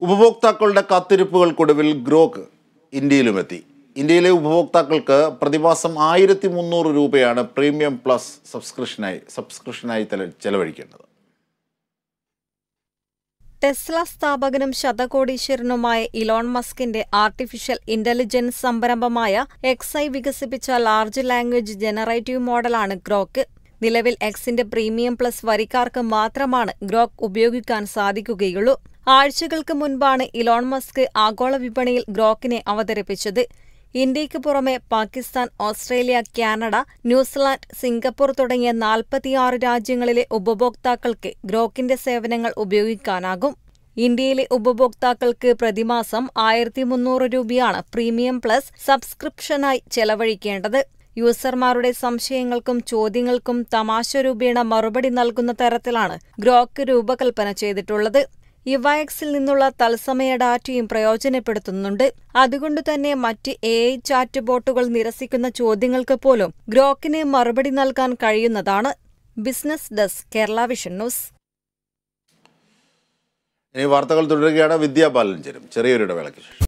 ഉപഭോക്താക്കളുടെ കാത്തിരിപ്പുകൾക്കൊടുവിൽ ഗ്രോക്ക് ഇന്ത്യയിലുമെത്തി. ഇന്ത്യയിലെ ഉപഭോക്താക്കൾക്ക് പ്രതിമാസം 1300 രൂപയാണ് പ്രീമിയം പ്ലസ് സബ്സ്ക്രിപ്ഷനായി ചെലവഴിക്കേണ്ടത്. ടെസ്ല സ്ഥാപകനും ശതകോടീശ്വരനുമായ ഇലോൺ മസ്കിന്റെ ആർട്ടിഫിഷ്യൽ ഇന്റലിജൻസ് സംരംഭമായ എക്സ് വികസിപ്പിച്ച ലാർജ് ലാംഗ്വേജ് ജനറേറ്റീവ് മോഡലാണ് ഗ്രോക്ക്. നിലവിൽ എക്സിന്റെ പ്രീമിയം പ്ലസ് വരിക്കാർക്ക് മാത്രമാണ് ഗ്രോക്ക് ഉപയോഗിക്കാൻ സാധിക്കുകയുള്ളൂ. ആഴ്ചകൾക്ക് മുൻപാണ് ഇലോൺ മസ്ക് ആഗോള വിപണിയിൽ ഗ്രോക്കിനെ അവതരിപ്പിച്ചത്. ഇന്ത്യയ്ക്ക് പുറമെ Pakistan, Australia, Canada, New Zealand, Singapore തുടങ്ങിയ 46 രാജ്യങ്ങളിലെ ഉപഭോക്താക്കൾക്ക് ഗ്രോക്കിന്റെ സേവനങ്ങൾ ഉപയോഗിക്കാനാകും. ഇന്ത്യയിലെ ഉപഭോക്താക്കൾക്ക് പ്രതിമാസം 1300 രൂപയാണ് പ്രീമിയം പ്ലസ് സബ്സ്ക്രിപ്ഷനായി ചെലവഴിക്കേണ്ടത്. യൂസർമാരുടെ സംശയങ്ങൾക്കും ചോദ്യങ്ങൾക്കും തമാശ രൂപേണ മറുപടി നൽകുന്ന തരത്തിലാണ് ഗ്രോക്ക് രൂപകൽപ്പന ചെയ്തിട്ടുള്ളത്. ഇവഎക്സിൽ നിന്നുള്ള തത്സമയ ഡാറ്റയും പ്രയോജനപ്പെടുത്തുന്നുണ്ട്. അതുകൊണ്ടുതന്നെ മറ്റ് AI ചാറ്റ് ബോട്ടുകൾ നിരസിക്കുന്ന ചോദ്യങ്ങൾക്ക് പോലും ഗ്രോക്കിന് മറുപടി നൽകാൻ കഴിയുന്നതാണ്. Business desk, Kerala vision news. ഇനി വാർത്തകൾ തുടരുകയാണ്. വിദ്യാ ബാലൻ ചേരും ചെറിയൊരു ഇടവേളയ്ക്ക് ശേഷം.